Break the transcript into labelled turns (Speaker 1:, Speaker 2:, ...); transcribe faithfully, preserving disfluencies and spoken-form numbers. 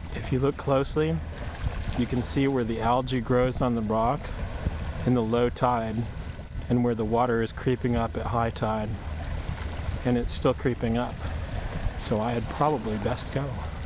Speaker 1: If you look closely, you can see where the algae grows on the rock in the low tide and where the water is creeping up at high tide. And it's still creeping up. So I had probably best go.